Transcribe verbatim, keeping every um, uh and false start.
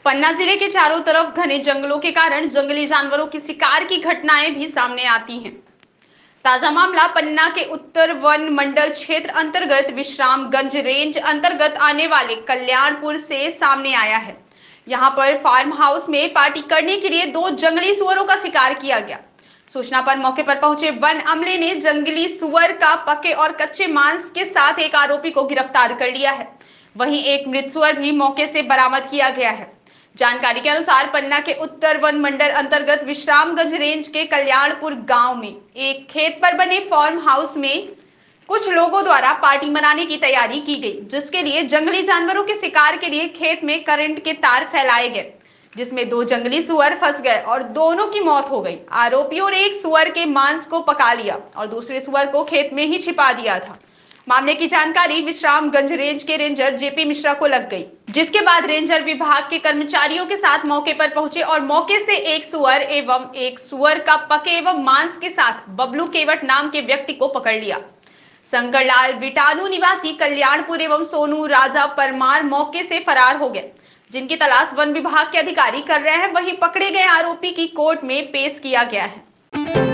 पन्ना जिले के चारों तरफ घने जंगलों के कारण जंगली जानवरों की शिकार की घटनाएं भी सामने आती हैं। ताजा मामला पन्ना के उत्तर वन मंडल क्षेत्र अंतर्गत विश्रामगंज रेंज अंतर्गत आने वाले कल्याणपुर से सामने आया है। यहां पर फार्म हाउस में पार्टी करने के लिए दो जंगली सुअरों का शिकार किया गया। सूचना पर मौके पर पहुंचे वन अमले ने जंगली सुअर का पके और कच्चे मांस के साथ एक आरोपी को गिरफ्तार कर लिया है। वहीं एक मृत सुअर भी मौके से बरामद किया गया है। जानकारी के अनुसार पन्ना के उत्तर वन मंडल अंतर्गत विश्रामगंज रेंज के कल्याणपुर गांव में एक खेत पर बने फार्म हाउस में कुछ लोगों द्वारा पार्टी मनाने की तैयारी की गई, जिसके लिए जंगली जानवरों के शिकार के लिए खेत में करंट के तार फैलाए गए, जिसमें दो जंगली सुअर फंस गए और दोनों की मौत हो गई। आरोपियों ने एक सुअर के मांस को पका लिया और दूसरे सुअर को खेत में ही छिपा दिया था। मामले की जानकारी विश्रामगंज रेंज के रेंजर जेपी मिश्रा को लग गई, जिसके बाद रेंजर विभाग के कर्मचारियों के साथ मौके पर पहुंचे और मौके से एक सुअर एवं एक सुअर का पके एवं मांस के साथ बबलू केवट नाम के व्यक्ति को पकड़ लिया। शंकरलाल विटानु निवासी कल्याणपुर एवं सोनू राजा परमार मौके से फरार हो गए, जिनकी तलाश वन विभाग के अधिकारी कर रहे हैं। वहीं पकड़े गए आरोपी की कोर्ट में पेश किया गया है।